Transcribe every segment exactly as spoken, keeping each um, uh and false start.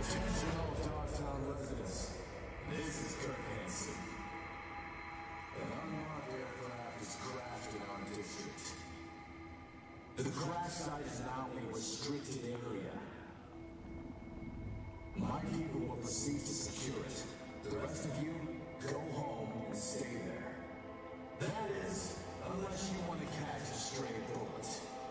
Attention all Dogtown residents. This is Kirk Hansen. An unmarked aircraft is crashed in our district. The crash site is now a restricted area. My people will proceed to secure it. The rest of you, go home and stay there. That is, unless you want to catch a stray bullet.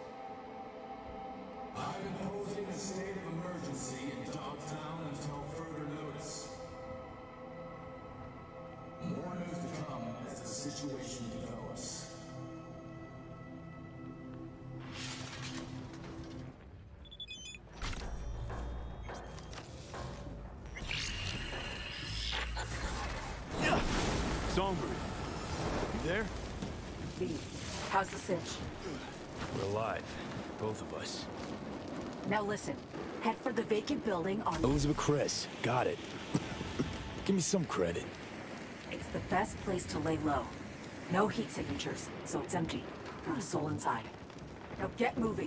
I'm imposing a state of emergency in Dogtown until further notice. More news to come as the situation develops. Songbird, you there? V, how's the cinch? We're alive, both of us. Now listen, head for the vacant building on... Elizabeth Chris, got it. Give me some credit. It's the best place to lay low. No heat signatures, so it's empty. Not a soul inside. Now get moving.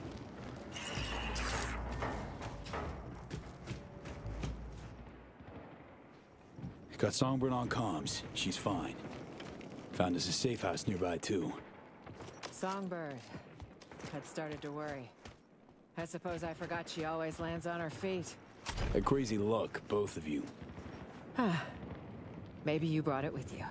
Got Songbird on comms. She's fine. Found us a safe house nearby, too. Songbird. Had started to worry. I suppose I forgot she always lands on her feet. A crazy luck, both of you. Maybe you brought it with you.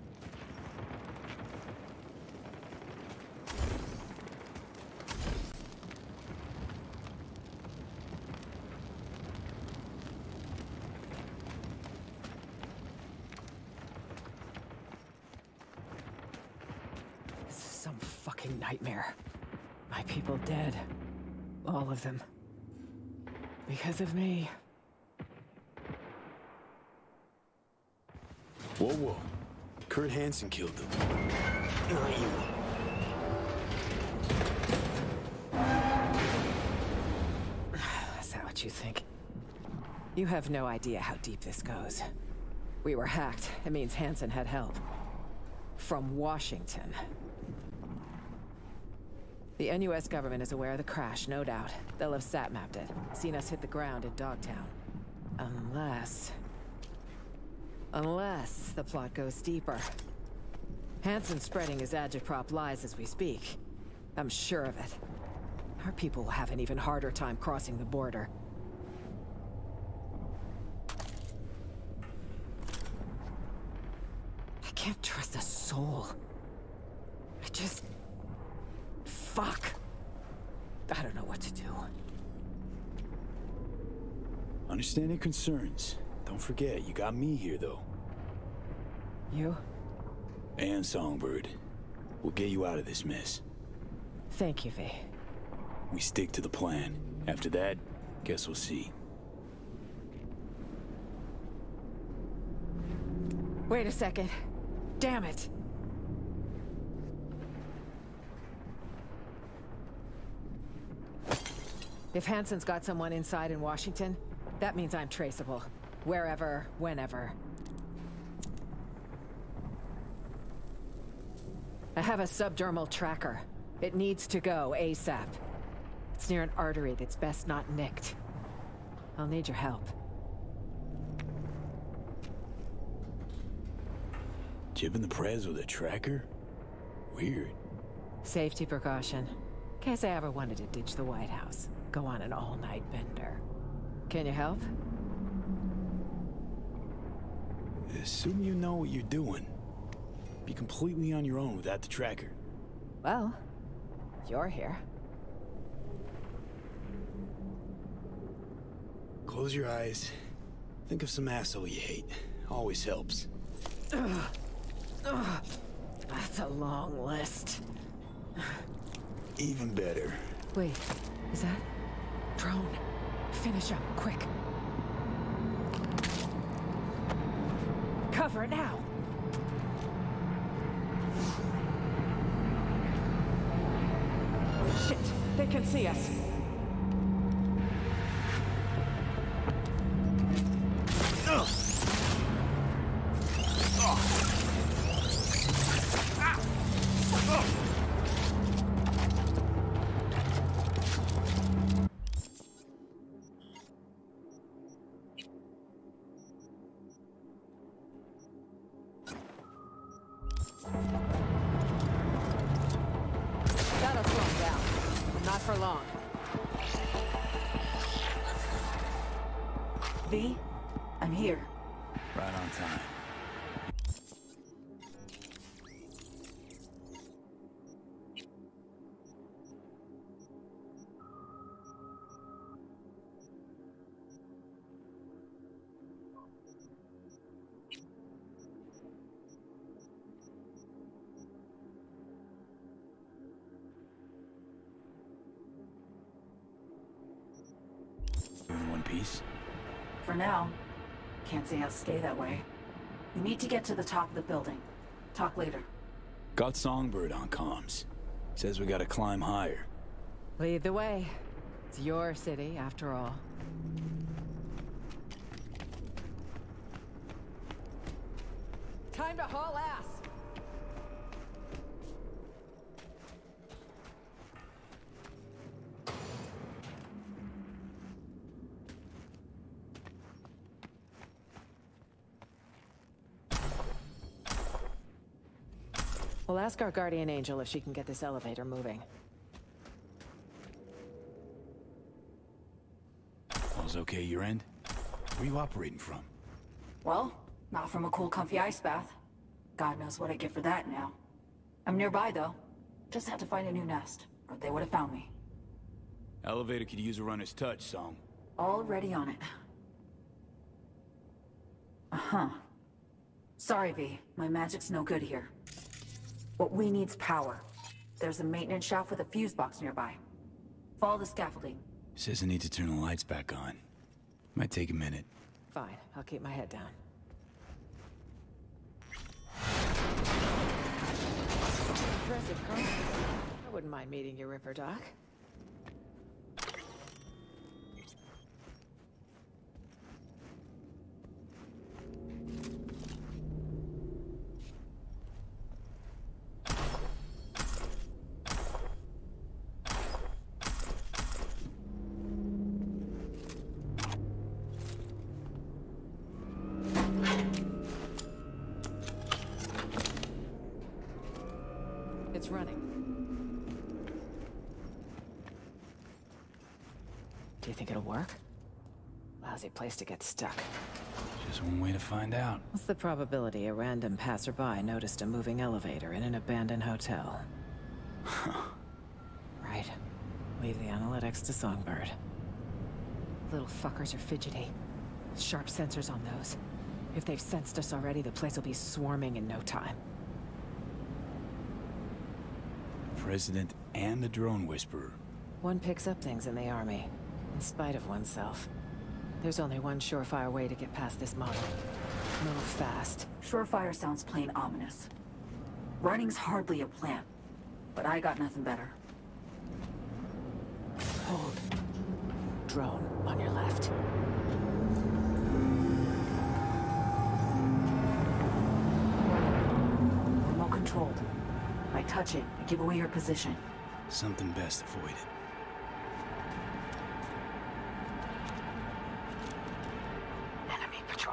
This is some fucking nightmare. My people dead. All of them. Because of me. Whoa, whoa. Kurt Hansen killed them. Not you. Is that what you think? You have no idea how deep this goes. We were hacked. It means Hansen had help. From Washington. The N U S government is aware of the crash, no doubt. They'll have sat-mapped it, seen us hit the ground in Dogtown. Unless... Unless the plot goes deeper. Hansen's spreading his agitprop lies as we speak. I'm sure of it. Our people will have an even harder time crossing the border. I can't trust a soul. I just... Fuck. I don't know what to do. Understanding concerns. Don't forget, you got me here, though. You? And Songbird. We'll get you out of this mess. Thank you, V. We stick to the plan. After that, guess we'll see. Wait a second. Damn it! If Hansen's got someone inside in Washington, that means I'm traceable. Wherever, whenever. I have a subdermal tracker. It needs to go ASAP. It's near an artery that's best not nicked. I'll need your help. Jibbing the prez with a tracker? Weird. Safety precaution. In case I ever wanted to ditch the White House. Go on an all-night bender. Can you help? Assume you know what you're doing. Be completely on your own without the tracker. Well, you're here. Close your eyes. Think of some asshole you hate. Always helps. Ugh. Ugh. That's a long list. Even better. Wait, is that... drone? Finish up, quick. Cover now! Shit, they can see us. Ugh. Not for long. V, I'm here. Right on time. In one piece? For now. Can't say I'll stay that way. We need to get to the top of the building. Talk later. Got Songbird on comms. Says we gotta climb higher. Lead the way. It's your city, after all. Time to haul ass! We'll ask our guardian angel if she can get this elevator moving. All's okay your end? Where you operating from? Well, not from a cool, comfy ice bath. God knows what I get for that now. I'm nearby, though. Just had to find a new nest, or they would have found me. Elevator could use a runner's touch, Song. Already on it. Uh-huh. Sorry, V. My magic's no good here. What we need's power. There's a maintenance shaft with a fuse box nearby. Follow the scaffolding. Says I need to turn the lights back on. Might take a minute. Fine, I'll keep my head down. Impressive, Carl. I wouldn't mind meeting your Ripper Doc. It's running. Do you think it'll work? Lousy place to get stuck. Just one way to find out. What's the probability a random passerby noticed a moving elevator in an abandoned hotel? Right. Leave the analytics to Songbird. Little fuckers are fidgety. Sharp sensors on those. If they've sensed us already, the place will be swarming in no time. President and the drone whisperer. One picks up things in the army, in spite of oneself. There's only one surefire way to get past this model. Move fast. Surefire sounds plain ominous. Running's hardly a plan, but I got nothing better. Hold. Drone on your left. Remote controlled. I touch it, I give away your position. Something best avoided. Enemy patrol.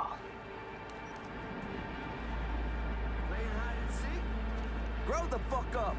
Playing hide and seek? Grow the fuck up!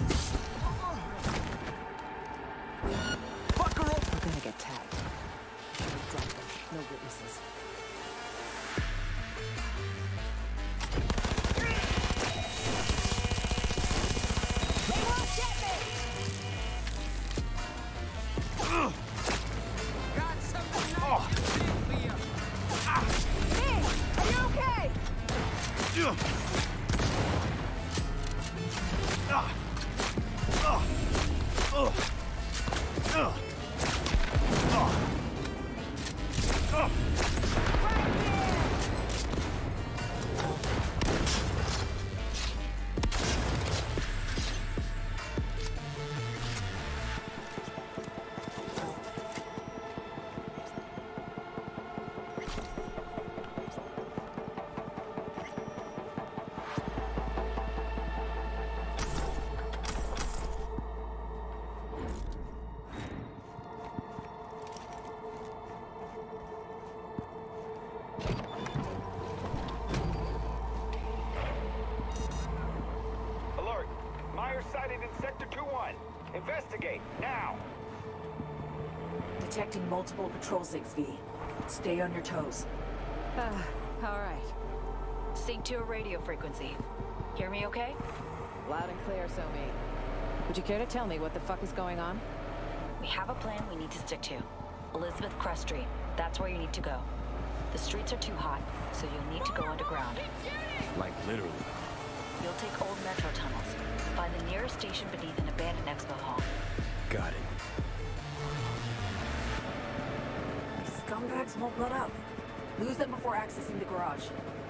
Fucker up! We're gonna get tagged. Drop them. No witnesses. They won't get me! Got something nice for you. Hey, are you okay? Alert! Myers sighted in Sector two one. Investigate, now! Detecting multiple patrol zigs, V. Stay on your toes. Ah, all right. Sync to a radio frequency. Hear me okay? Loud and clear, Somi. Would you care to tell me what the fuck is going on? We have a plan we need to stick to. Elizabeth Crest Street. That's where you need to go. The streets are too hot, so you'll need to go underground. Like literally. You'll take old metro tunnels. Find the nearest station beneath an abandoned expo hall. Got it. These scumbags won't let up. Lose them before accessing the garage.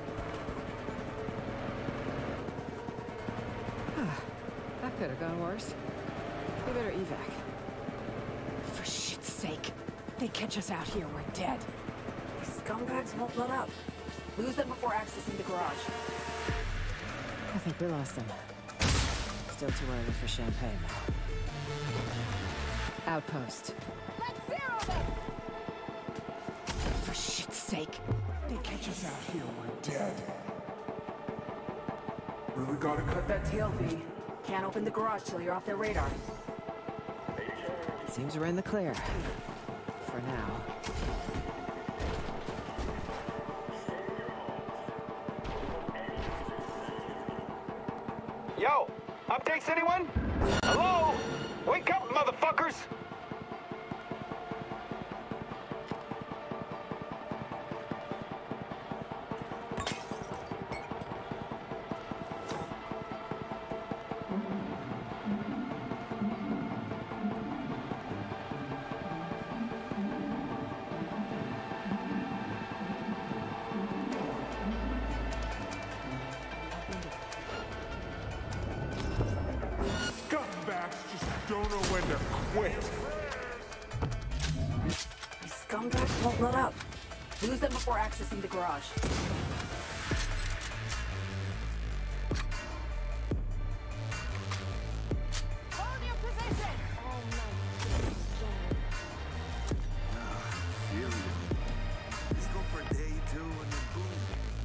That could have gone worse. We better evac. For shit's sake. They catch us out here, we're dead. These scumbags won't let up. Lose them before accessing the garage. I think we lost them. Still too early for champagne, though. Outpost. Let's zero them! For shit's sake. They catch us out here, we're dead. Really gotta cut that Tail, V. Can't open the garage till you're off their radar. Seems we're in the clear. For now. Yo! Updates, anyone? Hello? Wake up, motherfuckers! Scumbags just don't know when to quit. These scumbags won't let up. Lose them before accessing the garage. Hold your position! Feel you. Let's go for day two and then boom.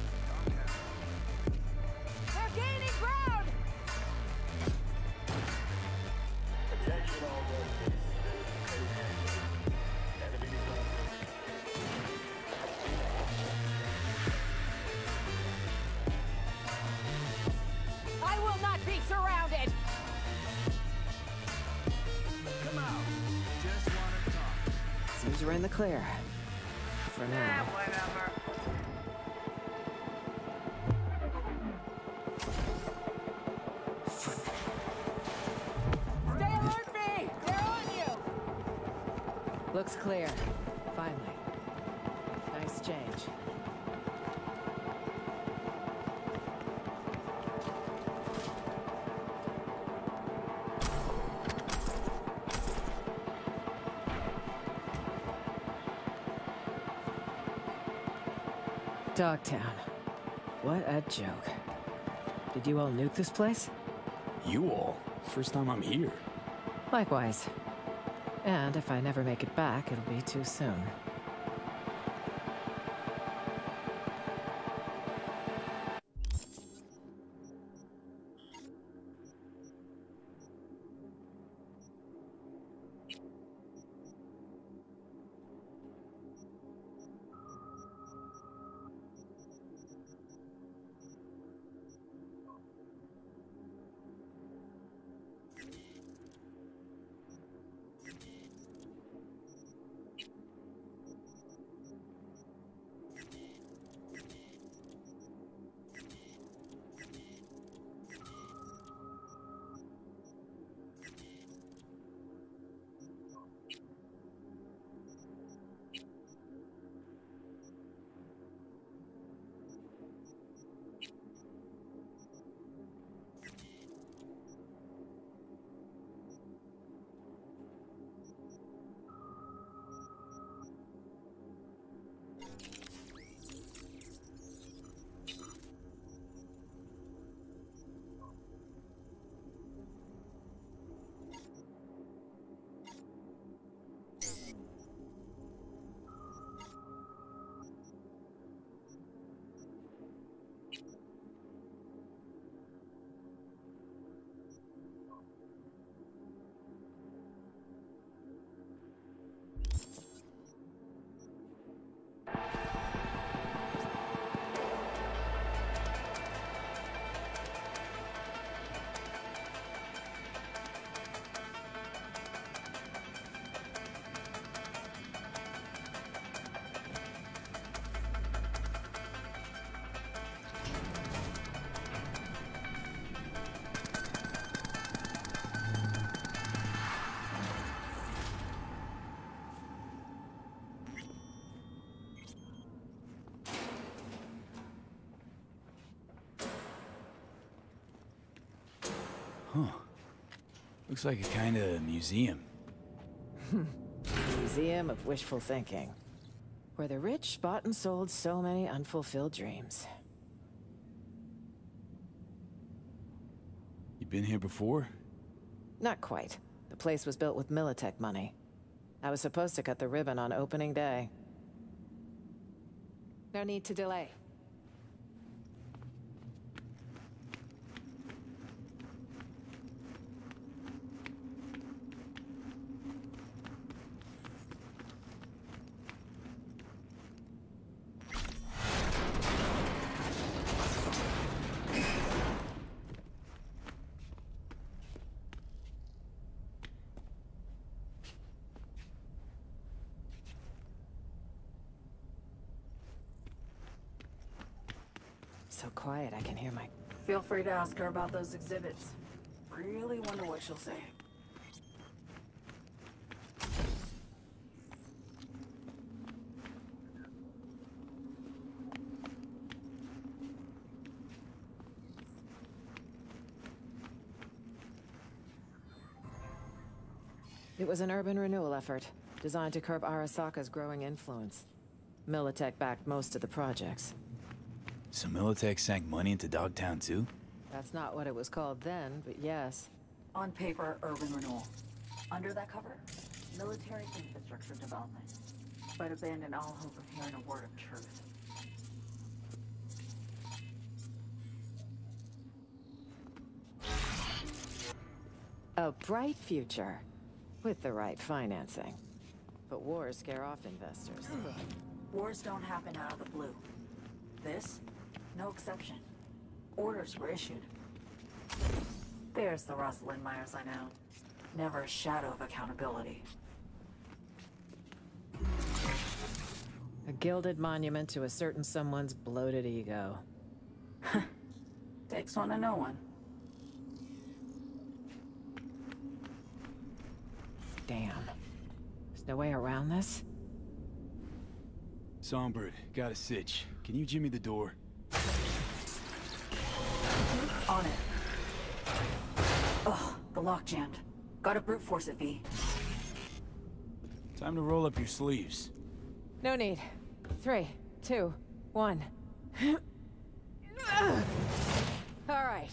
They're gaining ground! I will not be surrounded! Come out. Just wanna talk. Seems we're in the clear. For now. whatever. Stay alert, V! They're on you! Looks clear. Finally. Nice change. Dogtown. What a joke. Did you all nuke this place? You all? First time I'm here. Likewise. And if I never make it back, it'll be too soon. Huh. Looks like a kind of museum. Museum of wishful thinking. Where the rich bought and sold so many unfulfilled dreams. You been here before? Not quite. The place was built with Militech money. I was supposed to cut the ribbon on opening day. No need to delay. So quiet, I can hear my... Feel free to ask her about those exhibits. Really wonder what she'll say. It was an urban renewal effort, designed to curb Arasaka's growing influence. Militech backed most of the projects. So Militech sank money into Dogtown too? That's not what it was called then, but yes. On paper, urban renewal. Under that cover, military infrastructure development. But abandon all hope of hearing a word of truth. A bright future, with the right financing. But wars scare off investors. Wars don't happen out of the blue. This? No exception. Orders were issued. There's the Rosalind Myers I know. Never a shadow of accountability. A gilded monument to a certain someone's bloated ego. Takes one to know one. Damn. There's no way around this? Songbird, got a sitch. Can you jimmy the door? On it. Ugh, the lock jammed. Gotta brute force it, V. Time to roll up your sleeves. No need. Three, two, one. All right.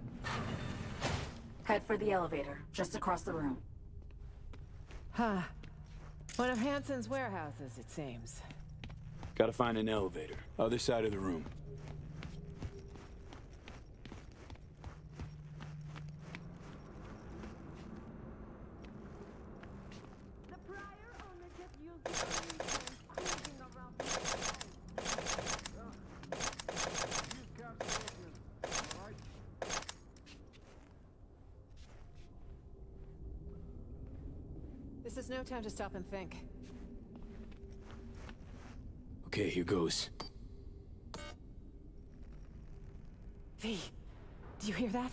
Head for the elevator, just across the room. Huh. One of Hansen's warehouses, it seems. Gotta find an elevator. Other side of the room. The prior ownership used the cruising around the Use calculations, all right? This is no time to stop and think. Okay, here goes. V, do you hear that?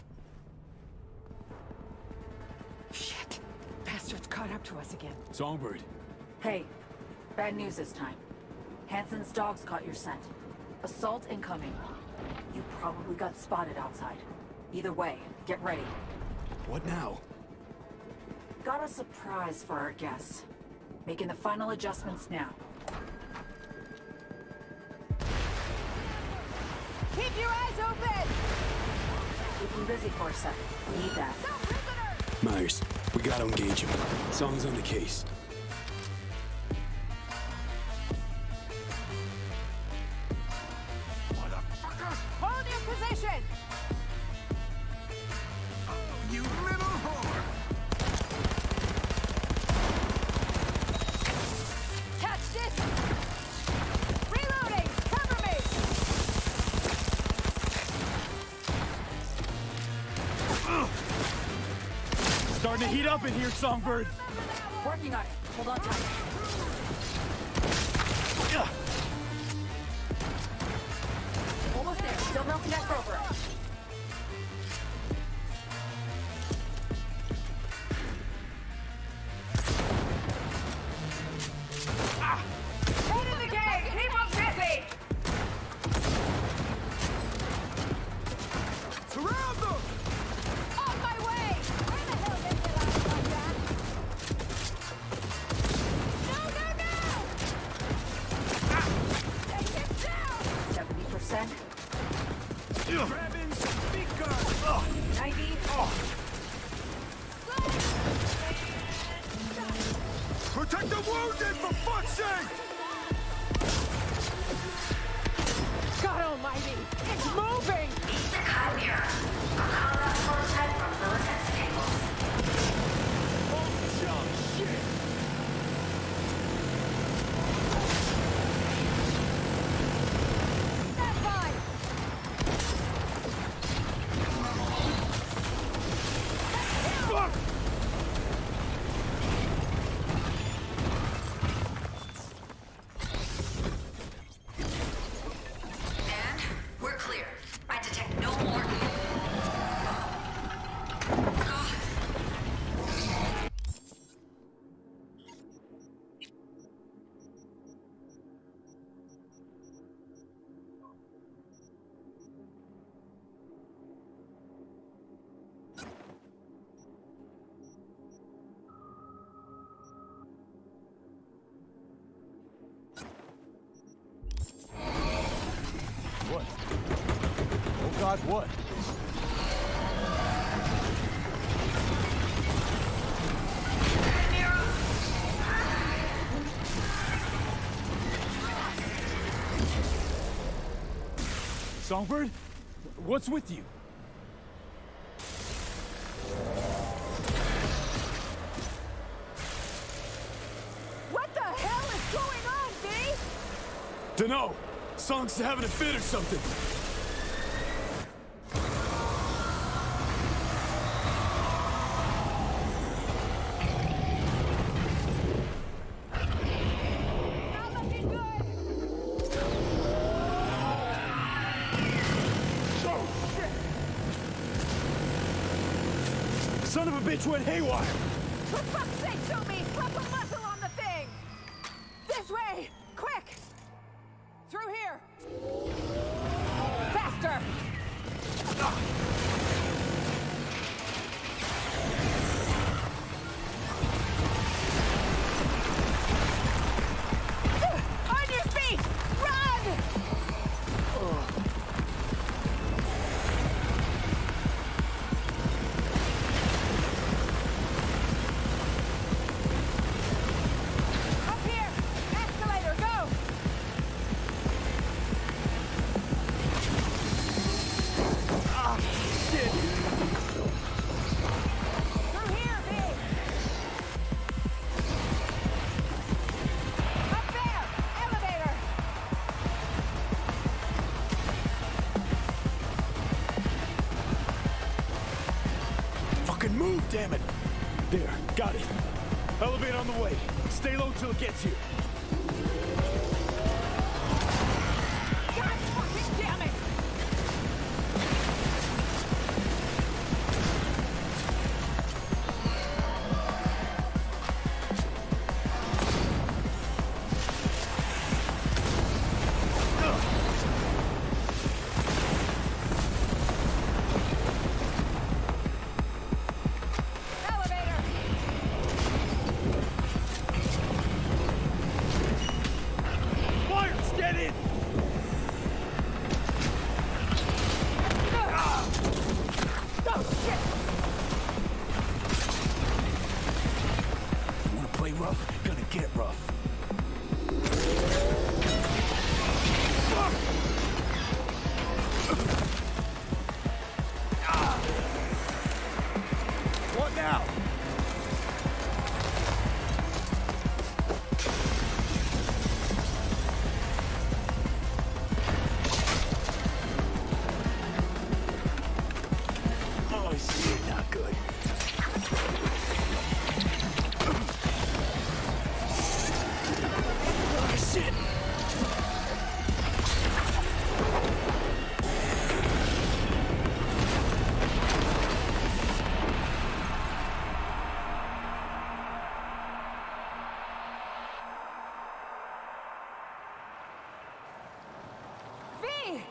Shit. Bastards caught up to us again. Songbird. Hey, bad news this time. Hansen's dogs caught your scent. Assault incoming. You probably got spotted outside. Either way, get ready. What now? Got a surprise for our guests. Making the final adjustments now. Keep your eyes open! Keep them busy for a sec. Need that. Stop prisoners! Myers, we gotta engage him. Song's on the case. Hold your position! Oh, you little whore! Catch this! Reloading! Cover me! Starting to heat up in here, Songbird. Working on it. Hold on tight. Almost there. Still melting that over. Head in the game! Keep them busy! Surround them! On my way! Grabbing speaker! Oh. ninety. Oh. Protect the wounded, for fuck's sake! God almighty! It's moving! The Chimera. A combat prototype from militant stables. Oh, jump shit! Stand by! Fuck! And we're clear. I detect no more. God. What? Oh God, what? Songbird? What's with you? What the hell is going on, V? Dunno. Song's having a fit or something. Not looking good! Oh, shit! Son of a bitch went haywire! For fuck's sake, show me! Slap a muzzle on the thing! This way! Quick! Through here! Faster! On your feet! Run! Up here! Escalator, go! Ah, shit! Through here, V! Up there! Elevator! Fucking move, damn it! There, got it. Elevator on the way. Stay low till it gets here. God fucking damn it! Elevator! Myers, get in! Oh shit! You wanna play rough? Gonna get rough. What now? Oh shit, not good. Oh shit. V!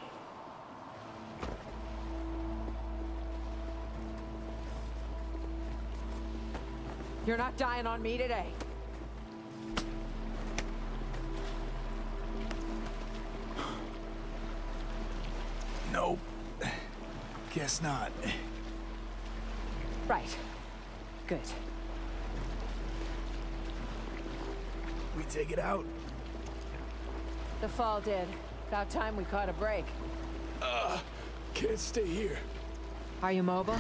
You're not dying on me today. Nope. Guess not. Right. Good. We take it out? The fall did. About time we caught a break. Uh, can't stay here. Are you mobile?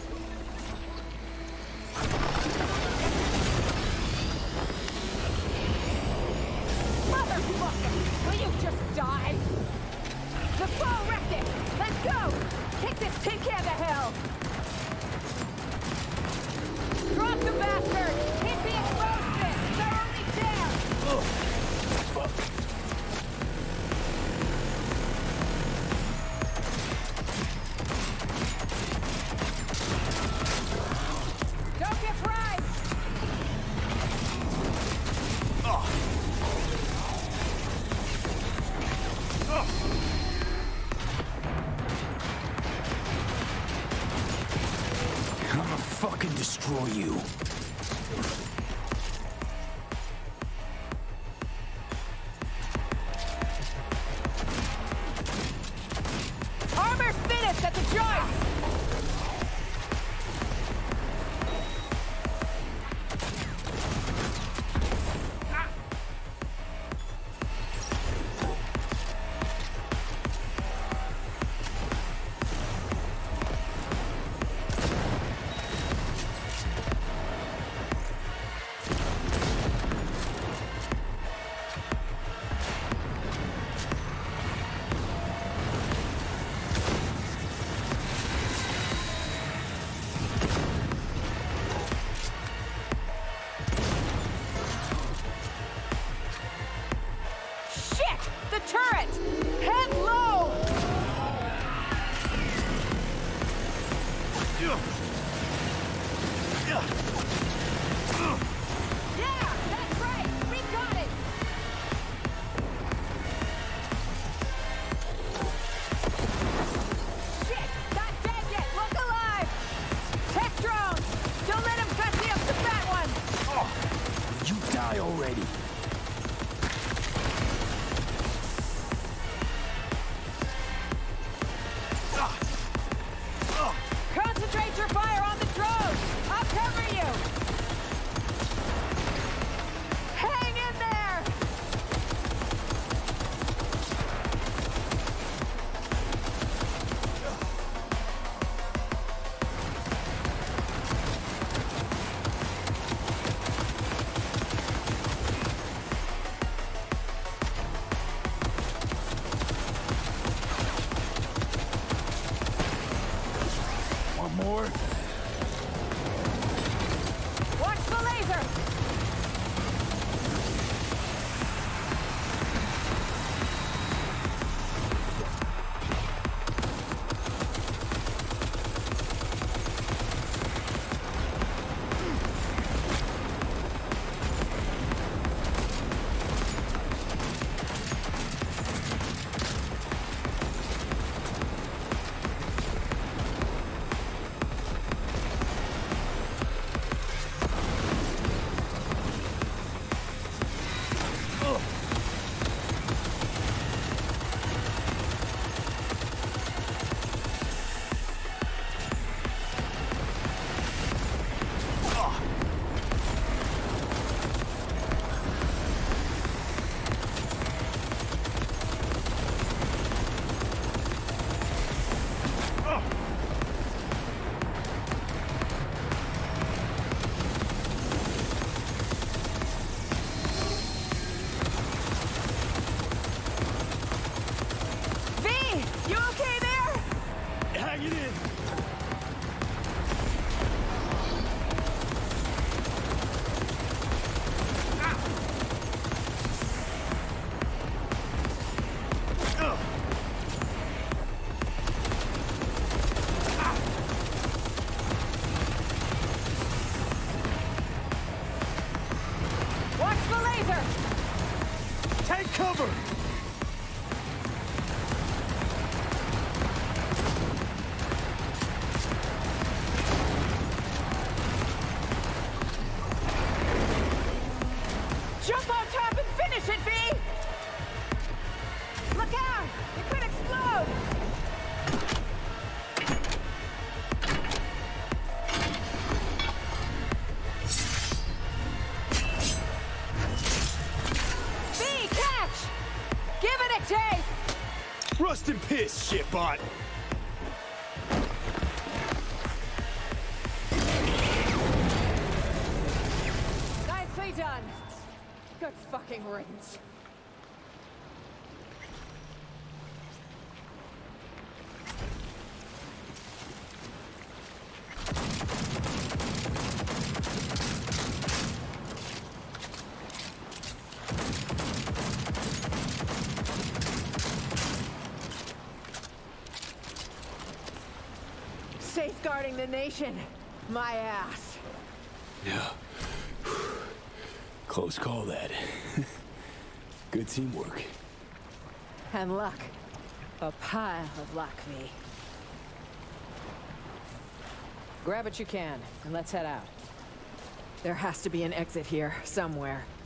Motherfucker! Will you just die? The fall wrecked it! Let's go! Take this tin can to hell! Drop the bastard! Hit the exposed bit! It's our only chance! Ugh. Fuck. Don't get fried! Oh. I'm gonna fucking destroy you. Armor's finished at the joint! The turret! Head low! Yeah, that's right! We got it! Shit! Not dead yet! Look alive! Tech drones! Don't let him cut me up the fat one! Oh, you die already. Concentrate your fire on the drones! I'll cover you! Hang in there! One more? Watch the laser! shit, bot. Nicely done. Good fucking riddance. Safeguarding the nation. My ass. Yeah. Close call, that. Good teamwork. And luck. A pile of luck, V. Grab what you can, and let's head out. There has to be an exit here, somewhere.